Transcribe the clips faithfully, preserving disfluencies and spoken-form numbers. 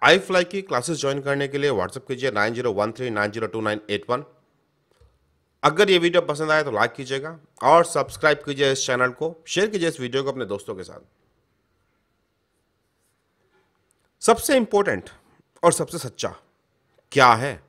आई fly की classes join करने के लिए व्हाट्सएप कीजिए nine zero one three nine zero two nine eight one. अगर ये वीडियो पसंद आए तो लाइक कीजिएगा और सब्सक्राइब कीजिए इस चैनल को, शेयर कीजिए इस वीडियो को अपने दोस्तों के साथ। सबसे इंपॉर्टेंट और सबसे सच्चा क्या है?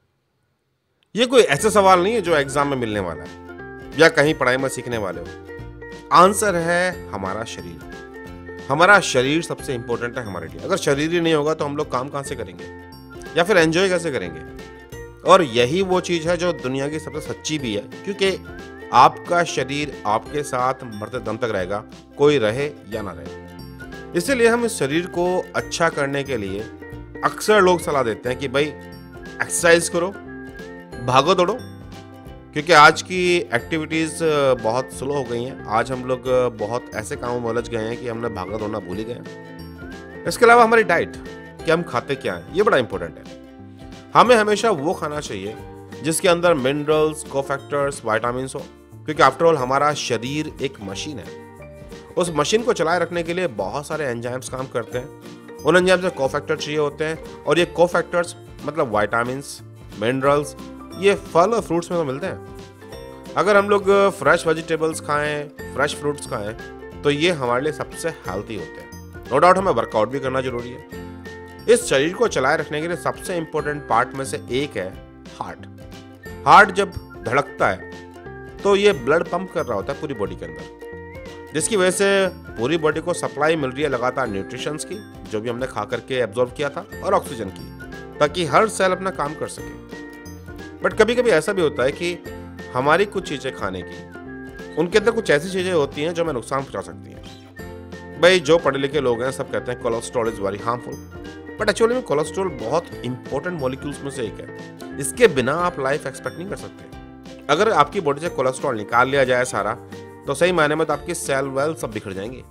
ये कोई ऐसा सवाल नहीं है जो एग्जाम में मिलने वाला है या कहीं पढ़ाई में सीखने वाले हो। आंसर है हमारा शरीर। हमारा शरीर सबसे इंपॉर्टेंट है हमारे लिए। अगर शरीर ही नहीं होगा तो हम लोग काम कहां से करेंगे या फिर एंजॉय कैसे करेंगे? और यही वो चीज है जो दुनिया की सबसे सच्ची भी है, क्योंकि आपका शरीर आपके साथ मरते दम तक रहेगा, कोई रहे या ना रहे। इसीलिए हम इस शरीर को अच्छा करने के लिए अक्सर लोग सलाह देते हैं कि भाई एक्सरसाइज करो, भागो दौड़ो, क्योंकि आज की एक्टिविटीज़ बहुत स्लो हो गई हैं। आज हम लोग बहुत ऐसे कामों में उलझ गए हैं कि हमने भागना दौड़ना भूल ही गए हैं। इसके अलावा हमारी डाइट, कि हम खाते क्या हैं, ये बड़ा इंपॉर्टेंट है। हमें हमेशा वो खाना चाहिए जिसके अंदर मिनरल्स, कोफैक्टर्स, विटामिन्स हो, क्योंकि आफ्टरऑल हमारा शरीर एक मशीन है। उस मशीन को चलाए रखने के लिए बहुत सारे एंजाइम्स काम करते हैं। उन एंजाइम्स में कोफैक्टर चाहिए होते हैं, और ये कोफैक्टर्स मतलब विटामिन्स, मिनरल्स, ये फल और फ्रूट्स में तो मिलते हैं। अगर हम लोग फ्रेश वेजिटेबल्स खाएं, फ्रेश फ्रूट्स खाएं, तो ये हमारे लिए सबसे हेल्थी होते हैं। नो डाउट हमें वर्कआउट भी करना जरूरी है। इस शरीर को चलाए रखने के लिए सबसे इंपॉर्टेंट पार्ट में से एक है हार्ट। हार्ट जब धड़कता है तो ये ब्लड पंप कर रहा होता है पूरी बॉडी के अंदर, जिसकी वजह से पूरी बॉडी को सप्लाई मिल रही है लगातार न्यूट्रिशंस की, जो भी हमने खा करके एब्जॉर्ब किया था, और ऑक्सीजन की, ताकि हर सेल अपना काम कर सके। बट कभी कभी ऐसा भी होता है कि हमारी कुछ चीज़ें खाने की, उनके अंदर कुछ ऐसी चीज़ें होती हैं जो हमें नुकसान पहुंचा सकती हैं। भाई जो पढ़े लिखे लोग हैं सब कहते हैं cholesterol is very harmful, but actually में कोलेस्ट्रॉल बहुत इंपॉर्टेंट मॉलिक्यूल्स में से एक है। इसके बिना आप लाइफ एक्सपेक्ट नहीं कर सकते। अगर आपकी बॉडी से कोलेस्ट्रॉल निकाल लिया जाए सारा, तो सही मायने में तो आपकी सेल वेल सब बिखर जाएंगी।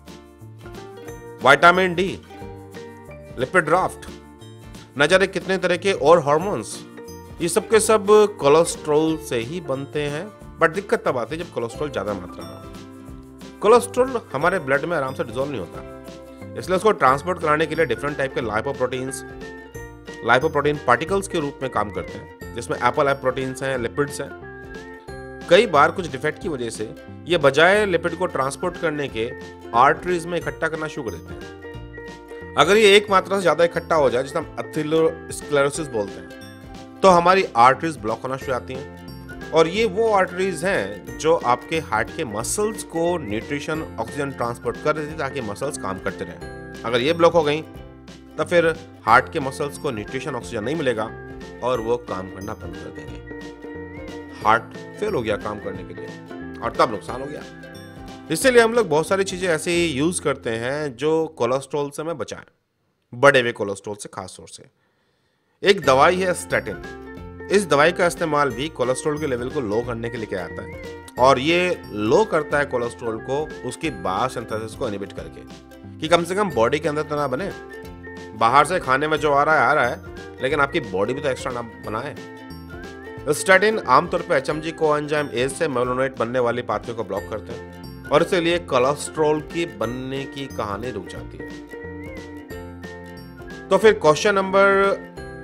विटामिन डी, लिपिड ड्राफ्ट, न जाने कितने तरह के और हार्मोन्स, ये सब के सब कोलेस्ट्रॉल से ही बनते हैं। बट दिक्कत तब आती है जब कोलेस्ट्रॉल ज्यादा मात्रा में हो। कोलेस्ट्रॉल हमारे ब्लड में आराम से डिसॉल्व नहीं होता, इसलिए उसको ट्रांसपोर्ट कराने के लिए डिफरेंट टाइप के लाइपोप्रोटीन्स, लाइपोप्रोटीन पार्टिकल्स के रूप में काम करते हैं, जिसमें एप्पल लाइप प्रोटीन्स हैं, लिपिड्स हैं। कई बार कुछ डिफेक्ट की वजह से ये बजाय लिपिड को ट्रांसपोर्ट करने के आर्टरीज में इकट्ठा करना शुरू कर देते हैं। अगर ये एक मात्रा से ज्यादा इकट्ठा हो जाए, जिसे हम एथेरोस्क्लेरोसिस बोलते हैं, तो हमारी आर्टरीज ब्लॉक होना शुरू आती हैं। और ये वो आर्टरीज हैं जो आपके हार्ट के मसल्स को न्यूट्रिशन, ऑक्सीजन ट्रांसपोर्ट कर देती है, ताकि मसल्स काम करते रहें। अगर ये ब्लॉक हो गई तो फिर हार्ट के मसल्स को न्यूट्रिशन, ऑक्सीजन नहीं मिलेगा और वो काम करना बंद कर देंगे। हार्ट फेल हो गया काम करने के लिए और तब नुकसान हो गया। इसीलिए हम लोग बहुत सारी चीजें ऐसे यूज करते हैं जो कोलेस्ट्रॉल से हमें बचाएं, बड़े हुए कोलेस्ट्रॉल से खास तौर से। एक दवाई है स्टैटिन। इस दवाई का इस्तेमाल भी कोलेस्ट्रॉल के लेवल को लो करने के लिए किया जाता है, और ये लो करता है कोलेस्ट्रॉल को उसकी बायोसिंथेसिस को इनहिबिट करके, कि कम से कम बॉडी के अंदर तो ना बने। बाहर से खाने में जो आ रहा है आ रहा है, लेकिन आपकी बॉडी भी तो एक्स्ट्रा ना बनाए। स्टैटिन आमतौर पर एचएमजी कोएंजाइम ए से मेलानोइट बनने वाली पाथवे को ब्लॉक करते हैं, और इसलिए कोलेस्ट्रॉल की बनने की कहानी रुक जाती है। तो फिर क्वेश्चन नंबर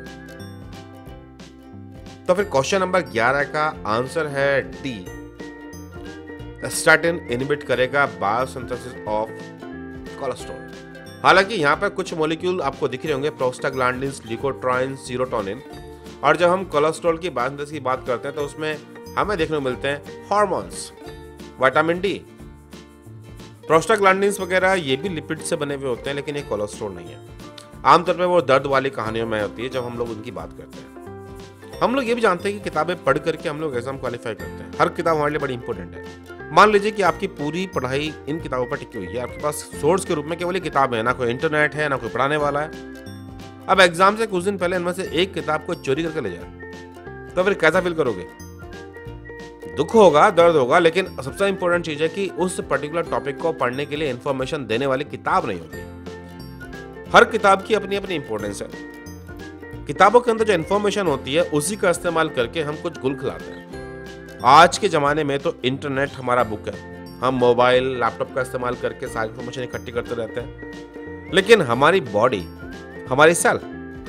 तो फिर क्वेश्चन नंबर ग्यारह का आंसर है डी। स्टैटिन इनहिबिट करेगा बायोसिंथेसिस ऑफ कोलेस्ट्रॉल। हालांकि यहाँ पर कुछ मॉलिक्यूल आपको दिख रहे होंगे, प्रोस्टाग्लैंडिन्स, ल्यूकोट्राइन्स, सीरोटोनिन, और जब हम कोलेस्ट्रॉल की बायोसिंथेसिस की बात करते हैं तो उसमें हमें देखने को मिलते हैं हार्मोन्स, विटामिन डी, प्रोस्टाग्लैंडिन्स वगैरह। ये भी लिपिड से बने हुए होते हैं, लेकिन ये कोलेस्ट्रॉल नहीं है। आमतौर पर वो दर्द वाली कहानियों में होती है जब हम लोग उनकी बात करते हैं। हम लोग ये भी जानते हैं कि किताबें पढ़ करके हम लोग एग्जाम क्वालिफाई करते हैं। हर किताब हमारे लिए बड़ी इंपॉर्टेंट है। मान लीजिए कि आपकी पूरी पढ़ाई इन किताबों पर टिकी हुई है, आपके पास सोर्स के रूप में केवल ये किताब है, ना कोई इंटरनेट है, ना कोई पढ़ाने वाला है। अब एग्जाम से कुछ दिन पहले इनमें से एक किताब को चोरी करके ले जाए तो फिर कैसा फील करोगे? दुख होगा, दर्द होगा, लेकिन सबसे इंपॉर्टेंट चीज है कि उस पर्टिकुलर टॉपिक को पढ़ने के लिए इंफॉर्मेशन देने वाली किताब नहीं होती। हर किताब की अपनी अपनी इंपॉर्टेंस है। किताबों के अंदर जो इन्फॉर्मेशन होती है उसी का इस्तेमाल करके हम कुछ गुल खिलाते हैं। आज के ज़माने में तो इंटरनेट हमारा बुक है, हम मोबाइल, लैपटॉप का इस्तेमाल करके सारी इन्फॉर्मेशन इकट्ठी करते रहते हैं। लेकिन हमारी बॉडी, हमारी सेल,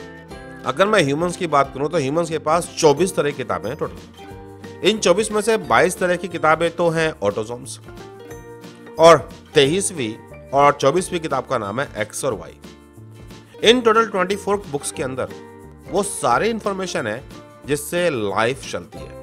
अगर मैं ह्यूमंस की बात करूं तो ह्यूमंस के पास चौबीस तरह की किताबें हैं टोटल। इन चौबीस में से बाईस तरह की किताबें तो हैं ऑटोसोम्स, और तेईसवीं और चौबीसवीं किताब का नाम है एक्स और वाई। इन टोटल चौबीस बुक्स के अंदर वो सारी इंफॉर्मेशन है जिससे लाइफ चलती है।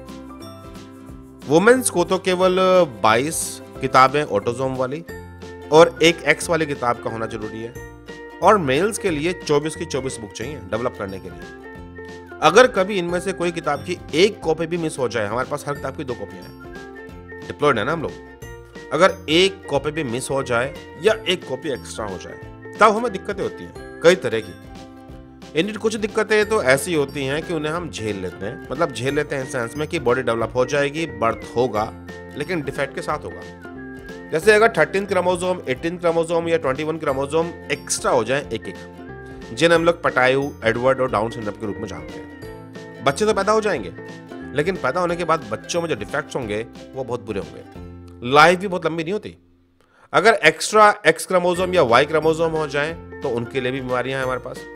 वुमेन्स को तो केवल बाईस किताबें ऑटोसोम वाली और एक एक्स वाली किताब का होना जरूरी है, और मेल्स के लिए चौबीस की चौबीस बुक चाहिए डेवलप करने के लिए। अगर कभी इनमें से कोई किताब की एक कॉपी भी मिस हो जाए, हमारे पास हर किताब की दो कॉपियां हैं, डिप्लॉयड है ना हम लोग, अगर एक कॉपी भी मिस हो जाए या एक कॉपी एक्स्ट्रा हो जाए तब हमें दिक्कतें होती हैं कई तरह की। इनकी कुछ दिक्कतें तो ऐसी होती हैं कि उन्हें हम झेल लेते हैं, मतलब झेल लेते हैं सेंस में कि बॉडी डेवलप हो जाएगी, बर्थ होगा, लेकिन डिफेक्ट के साथ होगा। जैसे अगर थर्टीन क्रोमोसोम, एटीन क्रोमोसोम या इक्कीस क्रोमोसोम एक्स्ट्रा हो जाए एक एक, जिन्हें हम लोग पटायु, एडवर्ड और डाउन सिंड्रोम के रूप में जानते हैं। बच्चे तो पैदा हो जाएंगे, लेकिन पैदा होने के बाद बच्चों में जो डिफेक्ट्स होंगे वो बहुत बुरे होंगे। लाइफ भी बहुत लंबी नहीं होती। अगर एक्स्ट्रा एक्स क्रोमोसोम या वाई क्रोमोसोम हो जाए तो उनके लिए भी बीमारियां हैं हमारे पास।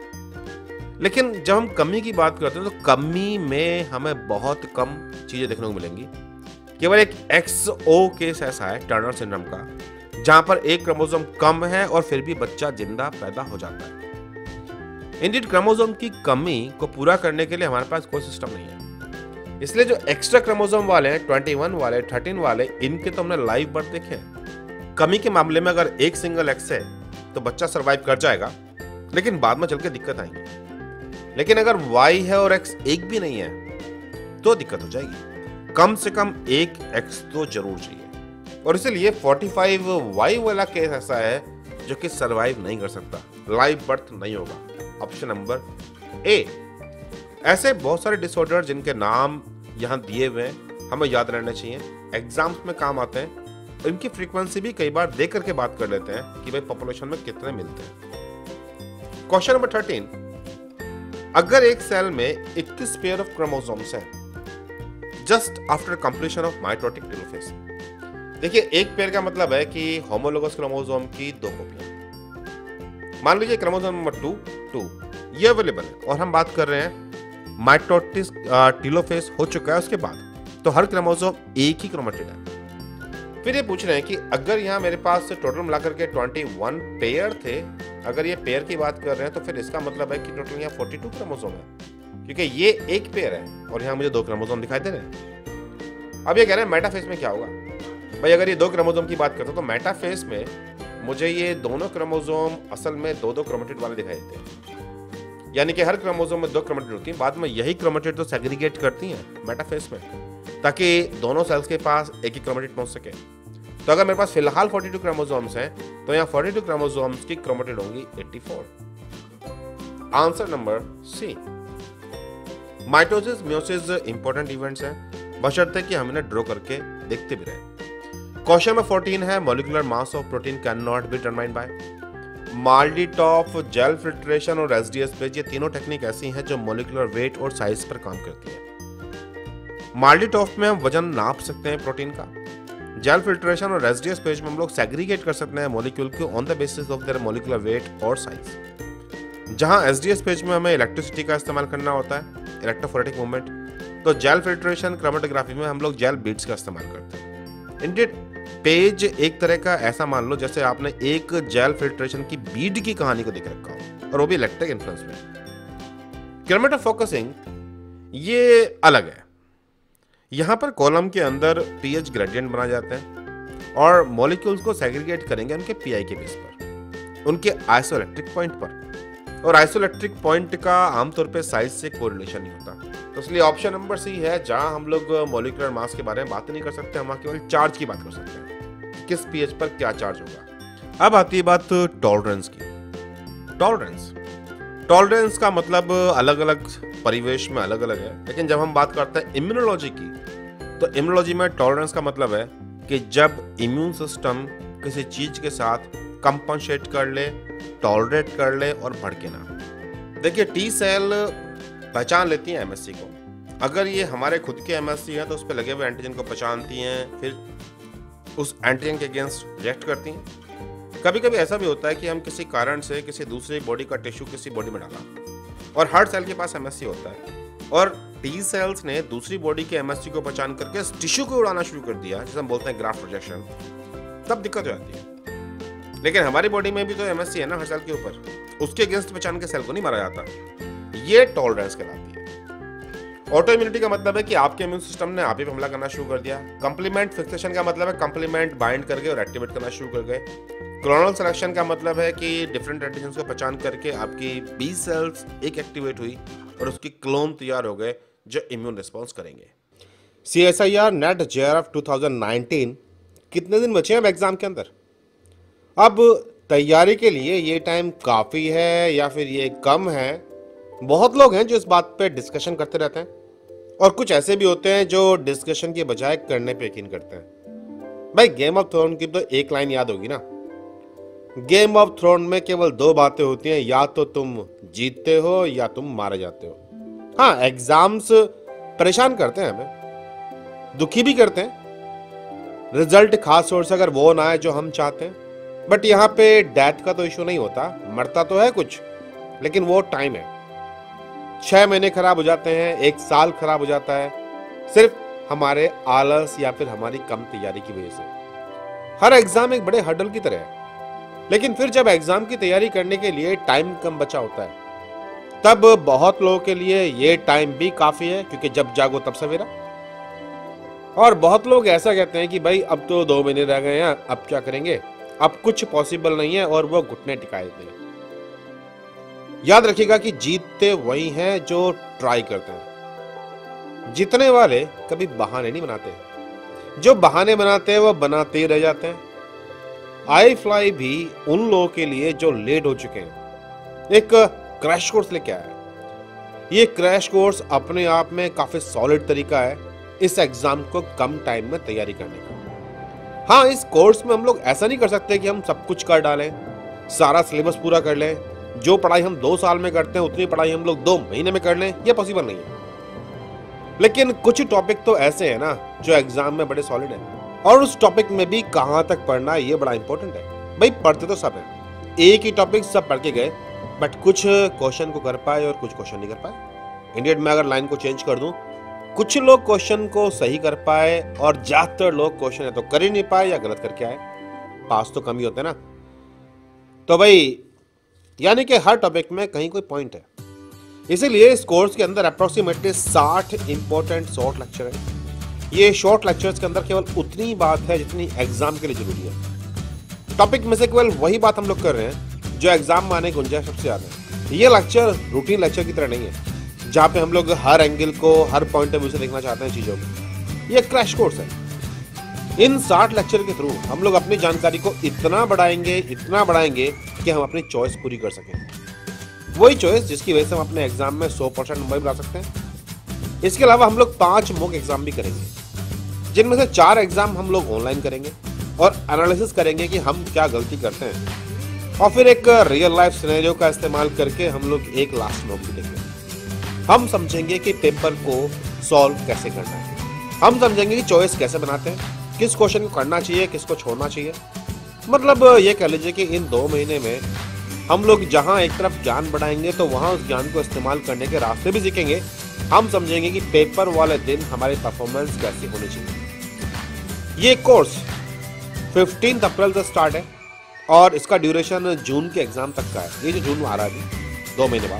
लेकिन जब हम कमी की बात करते हैं तो कमी में हमें बहुत कम चीजें देखने को मिलेंगी। केवल एक एक्स ओ केस ऐसा है टर्नर सिंड्रोम का, जहां पर एक क्रोमोसोम कम है और फिर भी बच्चा जिंदा पैदा हो जाता है। इंडियन क्रोमोसोम की कमी को पूरा करने के लिए हमारे पास कोई सिस्टम नहीं है। इसलिए जो एक्स्ट्रा क्रोमोसोम वाले हैं, इक्कीस वाले, तेरह वाले, इनके तो हमने लाइव बर्थ देखे हैं। कमी के मामले में अगर एक सिंगल एक्स है तो बच्चा सर्वाइव कर जाएगा, लेकिन बाद में चल के दिक्कत आएंगी। लेकिन अगर वाई है और एक्स एक भी नहीं है तो दिक्कत हो जाएगी। कम से कम एक एक्स तो जरूर चाहिए, और इसलिए पैंतालीस वाई वाला केस ऐसा है जो कि सरवाइव नहीं कर सकता, लाइव बर्थ नहीं होगा। Option number A. ऐसे बहुत सारे डिसऑर्डर जिनके नाम यहां दिए हुए हैं, हमें याद रहना चाहिए, एग्जाम्स में काम आते हैं। इनकी फ्रीक्वेंसी भी कई बार देख करके बात कर लेते हैं कि भाई पॉपुलेशन में कितने मिलते हैं। क्वेश्चन नंबर थर्टीन, अगर एक सेल में इक्कीस पेयर ऑफ क्रोमोसोम्स हैं just after completion of mitotic telophase. देखिए, एक पेयर का मतलब है कि होमोलोगस क्रोमोसोम की दो कॉपियां। मान लीजिए क्रोमोसोम नंबर टू टू ये अवेलेबल है, और हम बात कर रहे हैं माइटोटिक टेलोफेज हो चुका है उसके बाद, तो हर क्रोमोसोम एक ही क्रोमेटिड है। फिर ये पूछ रहे हैं कि अगर यहाँ मेरे पास टोटल मिलाकर के इक्कीस पेयर थे, अगर ये पेयर की बात कर रहे हैं तो फिर इसका मतलब है कि टोटल यहाँ बयालीस क्रोमोसोम है, क्योंकि ये एक पेयर है और यहाँ मुझे दो क्रोमोसोम दिखाई दे रहे हैं। अब ये कह रहे हैं मेटाफेज में क्या होगा। भाई अगर ये दो क्रोमोसोम की बात करते हो तो मेटाफेज में मुझे ये दोनों क्रोमोसोम असल में दो दो क्रोमेटिड वाले दिखाई देते हैं, यानी कि हर क्रोमोसोम में दो क्रोमेटिड होती हैं। बाद में यही क्रोमेटिड तो सेग्रीगेट करती हैं मेटाफेज में, ताकि दोनों सेल्स के पास एक ही क्रोमेटिड पहुंच सके। तो अगर मेरे पास फिलहाल बयालीस क्रोमोसोम्स हैं तो यहाँ बयालीस क्रोमोसोम्स की क्रोमेटिड होंगी चौरासी। Answer number C. Mitosis meiosis important events हैं, बशर्ते कि हम इन्हें ड्रॉ करके देखते भी रहें। क्वेश्चन नंबर चौदह है, molecular mass of protein can not be determined by. MALDI TOF, gel filtration और एसडीएस पेज, ये तीनों टेक्निक ऐसी हैं जो मॉलिक्यूलर वेट और साइज पर काम करती है। माल्डिटॉफ में हम वजन नाप सकते हैं प्रोटीन का। जेल फिल्ट्रेशन और एसडीएस पेज में हम लोग सेग्रीगेट कर सकते हैं मॉलिक्यूल को on the basis of their molecular weight और साइज। जहां एसडीएस पेज में हमें इलेक्ट्रिसिटी का इस्तेमाल करना होता है, इलेक्ट्रोफोरेटिक मूवमेंट, तो जेल फिल्ट्रेशन क्रोमेटोग्राफी में हम लोग जेल बीड्स का इस्तेमाल करते हैं। इंडियन पेज एक तरह का ऐसा मान लो जैसे आपने एक जेल फिल्ट्रेशन की बीड की कहानी को देख रखा हो, और वो भी इलेक्ट्रिक इन्फ्लुएंस में। क्रोमेटोफोकसिंग ये अलग है। यहां पर कॉलम के अंदर पीएच ग्रेडियंट बनाए जाते हैं और मॉलिक्यूल्स को सेग्रीगेट करेंगे उनके पीआई के बेस पर, उनके आइसोइलेक्ट्रिक पॉइंट पर, और आइसोइलेक्ट्रिक पॉइंट का आमतौर पे साइज से कोरिलेशन नहीं होता। तो इसलिए ऑप्शन नंबर सी है, जहां हम लोग मॉलिक्यूलर मास के बारे में बात नहीं कर सकते, हम केवल चार्ज की बात कर सकते हैं, किस पीएच पर क्या चार्ज होगा। अब आती है बात टॉलरेंस की। टॉलरेंस टॉलरेंस का मतलब अलग अलग परिवेश में अलग अलग है, लेकिन जब हम बात करते हैं इम्यूनोलॉजी की, तो इम्यूनोलॉजी में टॉलरेंस का मतलब है कि जब इम्यून सिस्टम किसी चीज के साथ कंपनसेट कर ले, टॉलरेट कर ले और भड़के ना। देखिए, टी सेल पहचान लेती हैं एमएससी को। अगर ये हमारे खुद के एमएससी है तो उस पर लगे हुए एंटीजन को पहचानती हैं, फिर उस एंटीजन के अगेंस्ट रिएक्ट करती हैं। कभी कभी ऐसा भी होता है कि हम किसी कारण से किसी दूसरी बॉडी का टिश्यू किसी बॉडी में डाला, और हर सेल के पास एमएससी होता है, और टी सेल्स ने दूसरी बॉडी के एमएससी को पहचान करके इस टिश्यू को उड़ाना शुरू कर दिया, जिसे हम बोलते हैं ग्राफ प्रोजेक्शन, तब दिक्कत हो जाती है। लेकिन हमारी बॉडी में भी तो एमएससी है ना हर सेल के ऊपर, उसके अगेंस्ट पहचान के सेल को नहीं मारा जाता। ये टॉलरेंस कहलाती है। ऑटो इम्यूनिटी का मतलब है कि आपके इम्यून सिस्टम ने आप ही पे हमला करना शुरू कर दिया। कंप्लीमेंट फिक्सेशन का मतलब है कंप्लीमेंट बाइंड करके और एक्टिवेट करना शुरू कर गए। क्लोनल सिलेक्शन का मतलब है कि डिफरेंट एंटीजन्स को पहचान करके आपकी बी सेल्स एक एक्टिवेट हुई और उसकी क्लोन तैयार हो गए जो इम्यून रिस्पॉन्स करेंगे। C S I R NET J R F two thousand nineteen, कितने दिन बचे हैं अब एग्जाम के अंदर? अब तैयारी के लिए ये टाइम काफ़ी है या फिर ये कम है? बहुत लोग हैं जो इस बात पे डिस्कशन करते रहते हैं, और कुछ ऐसे भी होते हैं जो डिस्कशन के बजाय करने पे यकीन करते हैं। भाई गेम ऑफ थ्रोन की तो एक लाइन याद होगी ना, गेम ऑफ थ्रोन में केवल दो बातें होती हैं, या तो तुम जीतते हो या तुम मारे जाते हो। हाँ, एग्जाम्स परेशान करते हैं, हमें दुखी भी करते हैं, रिजल्ट खास तौर से अगर वो ना आए जो हम चाहते हैं। बट यहाँ पे डेथ का तो इशू नहीं होता, मरता तो है कुछ, लेकिन वो टाइम है। छह महीने खराब हो जाते हैं, एक साल खराब हो जाता है, सिर्फ हमारे आलस या फिर हमारी कम तैयारी की वजह से। हर एग्जाम एक बड़े हर्डल की तरह है, लेकिन फिर जब एग्जाम की तैयारी करने के लिए टाइम कम बचा होता है, तब बहुत लोगों के लिए ये टाइम भी काफी है, क्योंकि जब जागो तब सवेरा। और बहुत लोग ऐसा कहते हैं कि भाई अब तो दो महीने रह गए हैं, अब क्या करेंगे, अब कुछ पॉसिबल नहीं है, और वो घुटने टिकाए देते हैं। याद रखिएगा कि जीतते वही हैं जो ट्राई करते हैं। जीतने वाले कभी बहाने नहीं बनाते, जो बहाने बनाते हैं वो बनाते ही रह जाते हैं। आई फ्लाई भी उन लोगों के लिए जो लेट हो चुके हैं एक क्रैश कोर्स लेके आया है। ये क्रैश कोर्स अपने आप में काफी सॉलिड तरीका है इस एग्जाम को कम टाइम में तैयारी करने का। हाँ, इस कोर्स में हम लोग ऐसा नहीं कर सकते कि हम सब कुछ कर डालें, सारा सिलेबस पूरा कर लें, जो पढ़ाई हम दो साल में करते हैं उतनी पढ़ाई हम लोग दो महीने में कर लें, ये पॉसिबल नहीं है। लेकिन कुछ टॉपिक तो ऐसे हैं ना जो एग्जाम में बड़े सॉलिड हैं, और उस टॉपिक में भी कहां तक पढ़ना है ये बड़ा इंपॉर्टेंट है। भाई पढ़ते तो सब है, एक ही टॉपिक सब पढ़ के गए, बट कुछ क्वेश्चन को कर पाए और कुछ क्वेश्चन नहीं कर पाए। इंडियन में अगर लाइन को चेंज कर दूं, कुछ लोग क्वेश्चन को सही कर पाए और ज्यादातर लोग क्वेश्चन है तो कर ही नहीं पाए या गलत करके आए। पास तो कम ही होते ना। तो भाई यानी कि हर टॉपिक में कहीं कोई पॉइंट है। इसीलिए इस कोर्स के अंदर अप्रोक्सीमेटली साठ इंपॉर्टेंट शॉर्ट लेक्चर है। ये शॉर्ट लेक्चर्स के अंदर केवल उतनी बात है जितनी एग्जाम के लिए जरूरी है। टॉपिक में से केवल वही बात हम लोग कर रहे हैं जो एग्जाम में आने की गुंजाइश सबसे ज्यादा है। ये लेक्चर रूटीन लेक्चर की तरह नहीं है जहाँ पे हम लोग हर एंगल को हर पॉइंट ऑफ व्यू से देखना चाहते हैं चीजों को। ये क्रैश कोर्स है। इन साठ लेक्चर के थ्रू हम लोग अपनी जानकारी को इतना बढ़ाएंगे इतना बढ़ाएंगे कि हम अपनी चॉइस पूरी कर सकें। वही चॉइस जिसकी वजह से हम अपने एग्जाम में सौ परसेंट नंबर बना सकते हैं। इसके अलावा हम लोग पांच मॉक एग्जाम भी करेंगे, जिनमें से चार एग्जाम हम लोग ऑनलाइन करेंगे और एनालिसिस करेंगे कि हम क्या गलती करते हैं, और फिर एक रियल लाइफ सिनेरियो का इस्तेमाल करके हम लोग एक लास्ट मॉक भी देंगे। हम समझेंगे कि पेपर को सॉल्व कैसे करना है, हम समझेंगे कि चॉइस कैसे बनाते हैं, किस क्वेश्चन को करना चाहिए, किसको छोड़ना चाहिए। मतलब ये कह लीजिए कि इन दो महीने में हम लोग जहां एक तरफ ज्ञान बढ़ाएंगे तो वहां उस ज्ञान को इस्तेमाल करने के रास्ते भी सीखेंगे। हम समझेंगे कि पेपर वाले दिन हमारी परफॉर्मेंस कैसी होनी चाहिए। ये कोर्स फिफ्टीन अप्रैल से स्टार्ट है और इसका ड्यूरेशन जून के एग्जाम तक का है। ये जो जून आ रहा है अभी दो महीने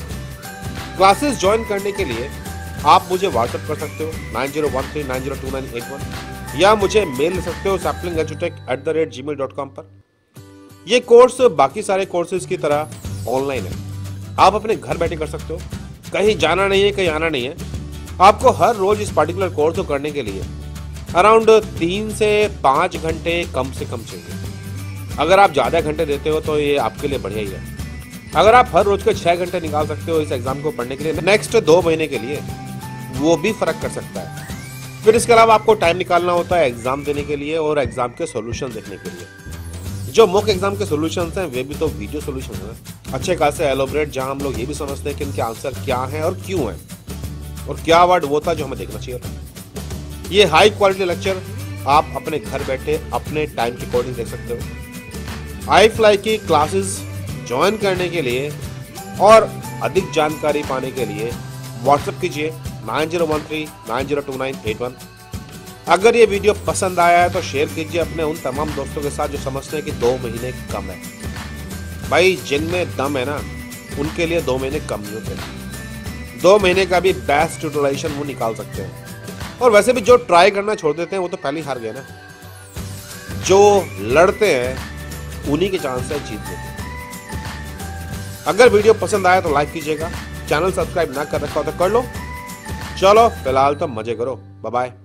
बाद। क्लासेस ज्वाइन करने के लिए आप मुझे व्हाट्सएप कर सकते हो nine zero one three nine zero two nine eight one, या मुझे मेल लिख सकते हो सैपलिंग एजुटेक at the rate gmail dot com पर। यह कोर्स बाकी सारे कोर्सेज की तरह ऑनलाइन है, आप अपने घर बैठे कर सकते हो, कहीं जाना नहीं है, कहीं आना नहीं है। आपको हर रोज इस पर्टिकुलर कोर्स को करने के लिए अराउंड तीन से पाँच घंटे कम से कम चाहिए। अगर आप ज़्यादा घंटे देते हो तो ये आपके लिए बढ़िया ही है। अगर आप हर रोज के छः घंटे निकाल सकते हो इस एग्जाम को पढ़ने के लिए नेक्स्ट दो महीने के लिए, वो भी फर्क कर सकता है। फिर इसके अलावा आपको टाइम निकालना होता है एग्जाम देने के लिए और एग्जाम के सॉल्यूशन देखने के लिए। जो मॉक एग्जाम के सॉल्यूशंस हैं वे भी तो वीडियो सॉल्यूशन हैं, अच्छे खासे एलोबरेट, जहां हम लोग ये भी समझते हैं कि इनके आंसर क्या हैं और क्यों हैं, और क्या वर्ड वो था जो हमें देखना चाहिए था। ये हाई क्वालिटी लेक्चर आप अपने घर बैठे अपने टाइम के अकॉर्डिंग देख सकते हो। आई फ्लाई की क्लासेस ज्वाइन करने के लिए और अधिक जानकारी पाने के लिए व्हाट्सएप कीजिए nine zero one three nine zero two nine eight one. अगर ये वीडियो पसंद आया है तो शेयर कीजिए अपने उन तमाम दोस्तों के साथ जो समझते हैं कि दो महीने कम है। भाई जिनमें दम है ना उनके लिए दो महीने कम नहीं होते। दो महीने का भी बेस्ट यूटिलाइजेशन वो निकाल सकते हैं। और वैसे भी जो ट्राई करना छोड़ देते हैं वो तो पहले ही हार गए ना। जो लड़ते हैं उन्हीं के चांस है जीतने के। अगर वीडियो पसंद आया तो लाइक कीजिएगा। चैनल सब्सक्राइब ना कर रखा हो तो कर लो। चलो फिलहाल तो मजे करो। Bye bye.